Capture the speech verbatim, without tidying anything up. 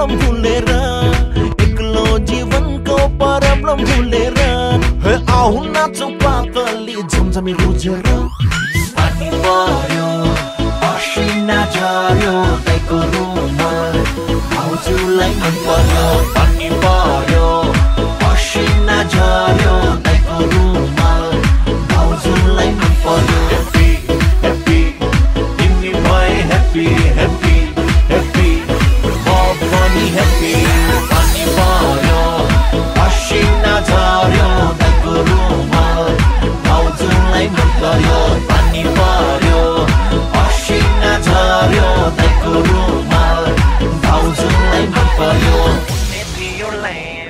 problem भुलेर एक्लो जीवनको प्रॉब्लम भुलेर हे आउ नाचौ पातली झमझमी रुझेर पानी पर्यो पसिना झर्यो दाइको रुमाल भाउजूलाई मन पर्यो पानी पर्यो पसिना झर्यो दाइको रुमाल भाउजूलाई मन पर्यो Happy, happy, तिमी भए happy, happy, happy, म पनि happy पानी पर्यो पसिना झर्यो दाइको रुमाल भाउजूलाई मन पर्यो पानी पर्यो पसिना झर्यो दाइको रुमाल भाउजूलाई मन पर्यो